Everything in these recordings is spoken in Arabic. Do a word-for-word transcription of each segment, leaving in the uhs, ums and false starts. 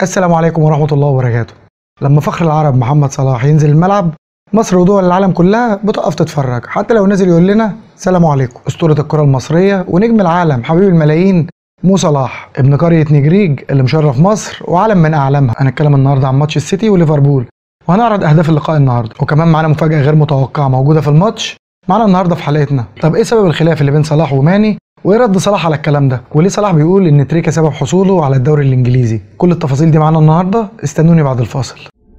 السلام عليكم ورحمة الله وبركاته. لما فخر العرب محمد صلاح ينزل الملعب، مصر ودول العالم كلها بتقف تتفرج، حتى لو نزل يقول لنا سلام عليكم. أسطورة الكرة المصرية ونجم العالم حبيب الملايين مو صلاح، ابن قرية نجريج اللي مشرف مصر وعالم من أعلامها. هنتكلم النهارده عن ماتش السيتي وليفربول، وهنعرض أهداف اللقاء النهارده، وكمان معانا مفاجأة غير متوقعة موجودة في الماتش معانا النهارده في حلقتنا. طب إيه سبب الخلاف اللي بين صلاح وماني؟ وايه رد صلاح على الكلام ده؟ وليه صلاح بيقول ان تريكا سبب حصوله على الدوري الانجليزي؟ كل التفاصيل دي معانا النهارده، استنوني بعد الفاصل.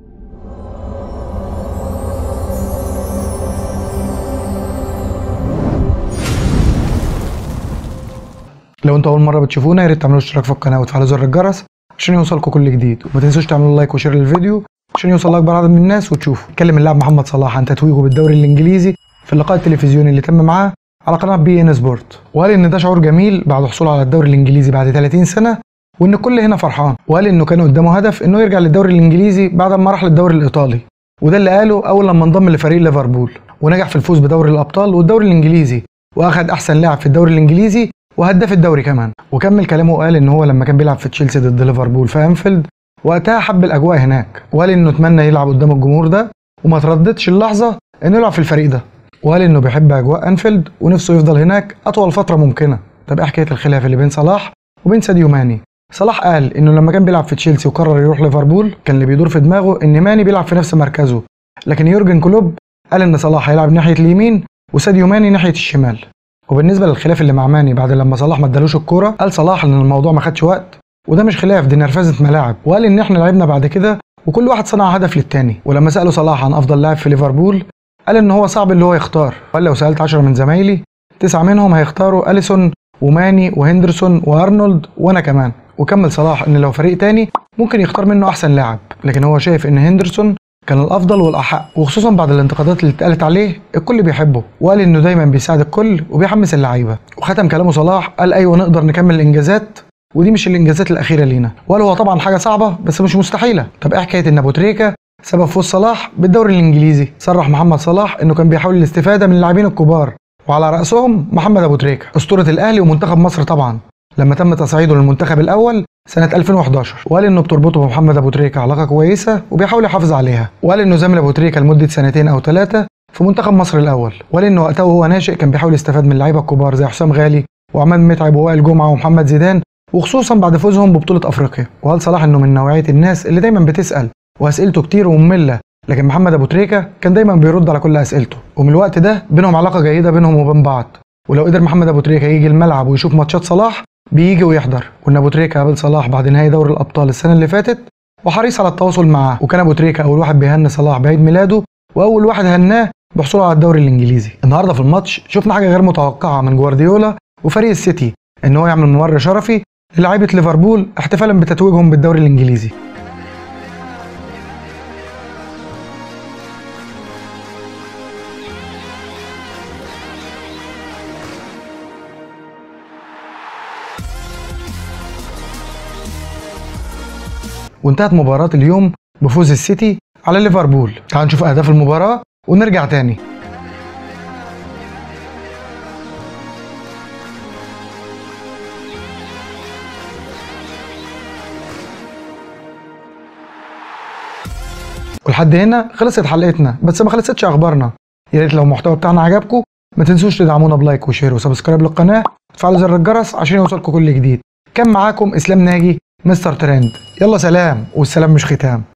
لو انتوا اول مره بتشوفونا يا ريت تعملوا اشتراك في القناه وتفعلوا زر الجرس عشان يوصلكم كل جديد، وما تنسوش تعملوا لايك وشير للفيديو عشان يوصل لاكبر عدد من الناس وتشوفوا. اتكلم اللاعب محمد صلاح عن تتويجه بالدوري الانجليزي في اللقاء التلفزيوني اللي تم معاه على قناه بي ان سبورت، وقال ان ده شعور جميل بعد حصوله على الدوري الانجليزي بعد ثلاثين سنه، وان الكل هنا فرحان. وقال انه كان قدامه هدف انه يرجع للدوري الانجليزي بعد ما راح للدوري الايطالي، وده اللي قاله اول لما انضم لفريق ليفربول ونجح في الفوز بدوري الابطال والدوري الانجليزي، واخد احسن لاعب في الدوري الانجليزي وهداف الدوري كمان. وكمل كلامه وقال ان هو لما كان بيلعب في تشيلسي ضد ليفربول في انفيلد وقتها حب الاجواء هناك، وقال انه اتمنى يلعب قدام الجمهور ده وما ترددش اللحظه انه يلعب في الفريق ده، وقال انه بيحب اجواء انفيلد ونفسه يفضل هناك اطول فتره ممكنه. طب ايه حكايه الخلاف اللي بين صلاح وبين ساديو ماني؟ صلاح قال انه لما كان بيلعب في تشيلسي وقرر يروح ليفربول كان اللي بيدور في دماغه ان ماني بيلعب في نفس مركزه، لكن يورجن كلوب قال ان صلاح هيلعب ناحيه اليمين وساديو ماني ناحيه الشمال. وبالنسبه للخلاف اللي مع ماني بعد لما صلاح ما ادالوش الكوره، قال صلاح ان الموضوع ما خدش وقت وده مش خلاف، دي نرفزه ملاعب، وقال ان احنا لعبنا بعد كده وكل واحد صنع هدف للتاني. ولما سالوا صلاح عن افضل لاعب في ليفربول قال ان هو صعب اللي هو يختار، قال لو سالت عشرة من زمايلي تسعه منهم هيختاروا اليسون وماني وهندرسون وارنولد وانا كمان. وكمل صلاح ان لو فريق تاني ممكن يختار منه احسن لاعب، لكن هو شايف ان هندرسون كان الافضل والاحق، وخصوصا بعد الانتقادات اللي اتقالت عليه الكل بيحبه، وقال انه دايما بيساعد الكل وبيحمس اللعيبه. وختم كلامه صلاح قال ايوه نقدر نكمل الانجازات ودي مش الانجازات الاخيره لينا، وقال هو طبعا حاجه صعبه بس مش مستحيله. طب ايه حكايه ان ابو تريكه سبب فوز صلاح بالدوري الانجليزي؟ صرح محمد صلاح انه كان بيحاول الاستفاده من اللاعبين الكبار وعلى راسهم محمد ابو تريكه اسطوره الاهلي ومنتخب مصر طبعا لما تم تصعيده للمنتخب الاول سنه ألفين وحداشر، وقال انه بتربطه بمحمد ابو تريكه علاقه كويسه وبيحاول يحافظ عليها، وقال انه زميل ابو تريكه لمده سنتين او ثلاثه في منتخب مصر الاول، وقال انه وقتها وهو ناشئ كان بيحاول يستفاد من اللعيبه الكبار زي حسام غالي وعماد متعب ووائل جمعه ومحمد زيدان، وخصوصا بعد فوزهم ببطوله افريقيا. وقال صلاح انه من نوعيه الناس اللي دايما بتسال واسئلته كتير وممله، لكن محمد ابو تريكه كان دايما بيرد على كل اسئلته، ومن الوقت ده بينهم علاقه جيده بينهم وبين بعض. ولو قدر محمد ابو تريكه يجي الملعب ويشوف ماتشات صلاح بيجي ويحضر. وان ابو تريكه قابل صلاح بعد نهائي دوري الابطال السنه اللي فاتت وحريص على التواصل معاه، وكان ابو تريكه اول واحد بيهني صلاح بعيد ميلاده واول واحد هناه بحصوله على الدوري الانجليزي. النهارده في الماتش شفنا حاجه غير متوقعه من جوارديولا وفريق السيتي، ان هو يعمل ممر شرفي للاعيبه ليفربول احتفالا بتتويجهم بالدوري الانجليزي. وانتهت مباراة اليوم بفوز السيتي على ليفربول. تعالوا نشوف أهداف المباراة ونرجع تاني. ولحد هنا خلصت حلقتنا، بس ما خلصتش أخبارنا. يا ريت لو المحتوى بتاعنا عجبكم ما تنسوش تدعمونا بلايك وشير وسبسكرايب للقناة وتفعلوا زر الجرس عشان يوصلكم كل جديد. كان معاكم إسلام ناجي مستر ترند. يلا سلام، والسلام مش ختام.